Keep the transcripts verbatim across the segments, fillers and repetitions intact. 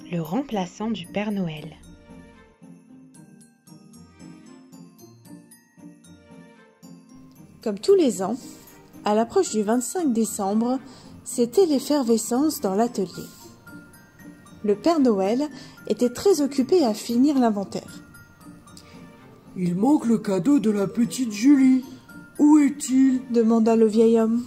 le remplaçant du Père Noël. Comme tous les ans, à l'approche du vingt-cinq décembre, c'était l'effervescence dans l'atelier. Le Père Noël était très occupé à finir l'inventaire. « Il manque le cadeau de la petite Julie. Où est-il » demanda le vieil homme.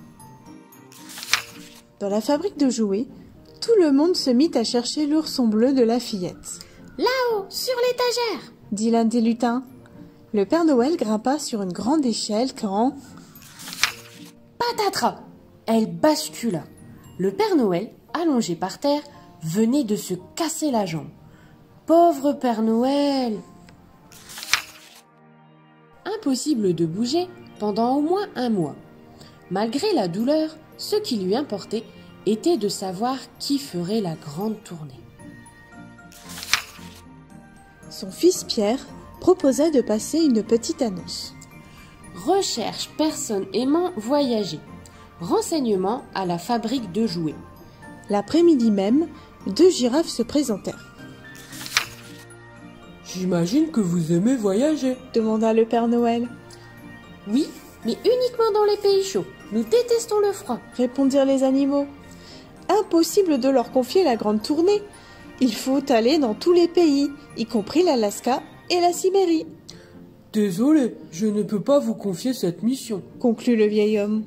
Dans la fabrique de jouets, tout le monde se mit à chercher l'ourson bleu de la fillette. « Là-haut, sur l'étagère !» dit l'un des lutins. Le Père Noël grimpa sur une grande échelle quand... Patatras! Elle bascula. Le Père Noël, allongé par terre, venait de se casser la jambe. Pauvre Père Noël! Impossible de bouger pendant au moins un mois. Malgré la douleur, ce qui lui importait était de savoir qui ferait la grande tournée. Son fils Pierre proposa de passer une petite annonce. Recherche personne aimant voyager. Renseignements à la fabrique de jouets. L'après-midi même, deux girafes se présentèrent. « J'imagine que vous aimez voyager » demanda le Père Noël. « Oui, mais uniquement dans les pays chauds. Nous détestons le froid. » répondirent les animaux. Impossible de leur confier la grande tournée. Il faut aller dans tous les pays, y compris l'Alaska et la Sibérie. « Désolé, je ne peux pas vous confier cette mission, » conclut le vieil homme.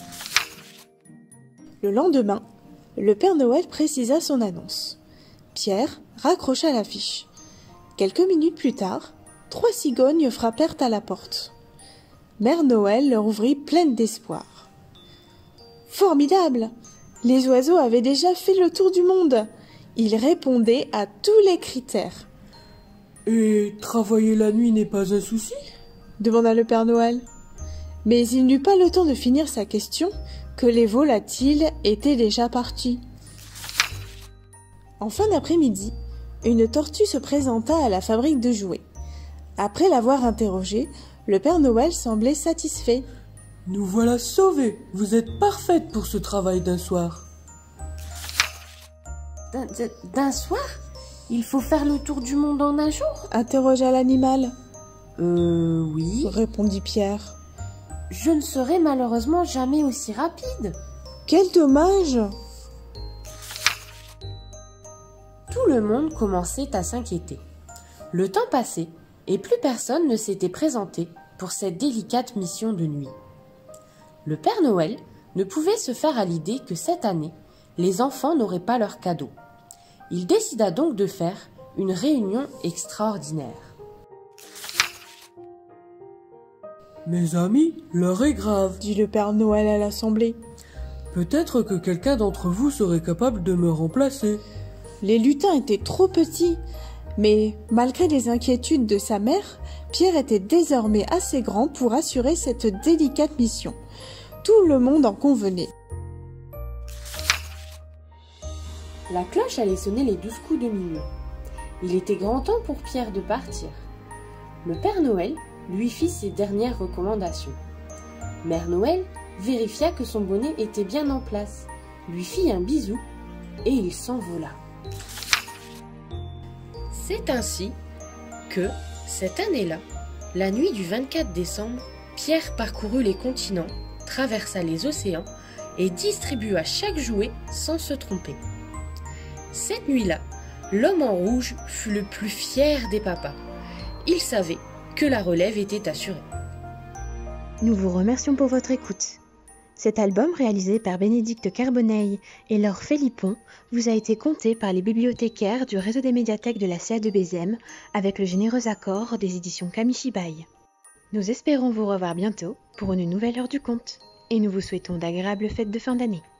Le lendemain, le Père Noël précisa son annonce. Pierre raccrocha l'affiche. Quelques minutes plus tard, trois cigognes frappèrent à la porte. Mère Noël leur ouvrit pleine d'espoir. Formidable! Les oiseaux avaient déjà fait le tour du monde. Ils répondaient à tous les critères. « Et travailler la nuit n'est pas un souci ?» demanda le Père Noël. Mais il n'eut pas le temps de finir sa question que les volatiles étaient déjà partis. En fin d'après-midi, une tortue se présenta à la fabrique de jouets. Après l'avoir interrogée, le Père Noël semblait satisfait. « Nous voilà sauvés. Vous êtes parfaite pour ce travail d'un soir. » D'un, d'un soir? Il faut faire le tour du monde en un jour? Interrogea l'animal. Euh, oui, répondit Pierre. Je ne serai malheureusement jamais aussi rapide. Quel dommage! Tout le monde commençait à s'inquiéter. Le temps passait et plus personne ne s'était présenté pour cette délicate mission de nuit. Le Père Noël ne pouvait se faire à l'idée que cette année, les enfants n'auraient pas leur cadeau. Il décida donc de faire une réunion extraordinaire. « Mes amis, l'heure est grave, » dit le Père Noël à l'assemblée. « Peut-être que quelqu'un d'entre vous serait capable de me remplacer. » Les lutins étaient trop petits, mais malgré les inquiétudes de sa mère, Pierre était désormais assez grand pour assurer cette délicate mission. Tout le monde en convenait. La cloche allait sonner les douze coups de minuit. Il était grand temps pour Pierre de partir. Le Père Noël lui fit ses dernières recommandations. Mère Noël vérifia que son bonnet était bien en place, lui fit un bisou et il s'envola. C'est ainsi que, cette année-là, la nuit du vingt-quatre décembre, Pierre parcourut les continents, traversa les océans et distribua chaque jouet sans se tromper. Cette nuit-là, l'homme en rouge fut le plus fier des papas. Il savait que la relève était assurée. Nous vous remercions pour votre écoute. Cet album réalisé par Bénédicte Carbonneil et Laure Philippon vous a été conté par les bibliothécaires du réseau des médiathèques de la C A de Bézières avec le généreux accord des éditions Kamishibai. Nous espérons vous revoir bientôt pour une nouvelle heure du conte et nous vous souhaitons d'agréables fêtes de fin d'année.